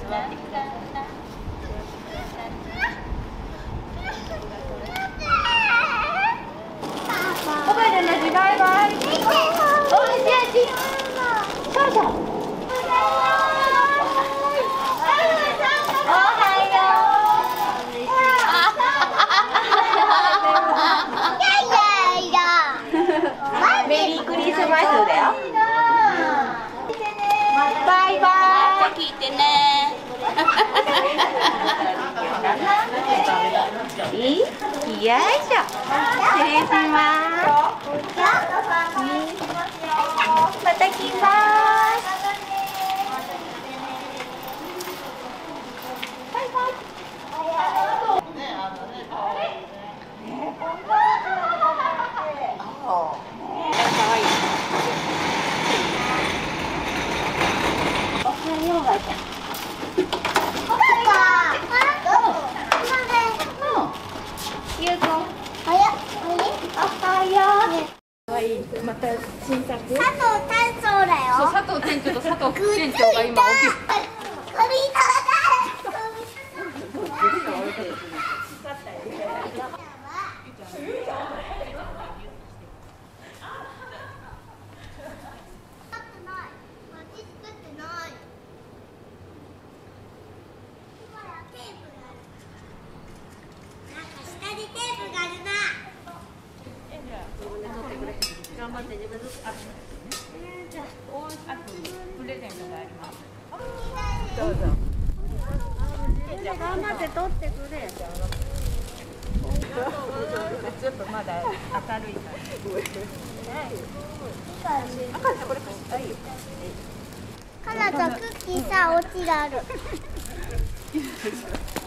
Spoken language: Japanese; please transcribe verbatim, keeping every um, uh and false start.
おばあちゃんたちバイバイ。おいしい味。そうそう。メリークリスマスだよ。バイバイ。聞いてね。いい？よいしょ。失礼します。また来ます。バイバイ。また新作。佐藤店長だよ。そう、佐藤店長と佐藤副店長が今起き。頑張って自分ずつ。あ、プレゼントがあります。どうぞ。頑張って取ってくれ。ちょっとまだ明るいから。赤ちゃんこれ貸したいよ。カナとクッキーさ、お家がある。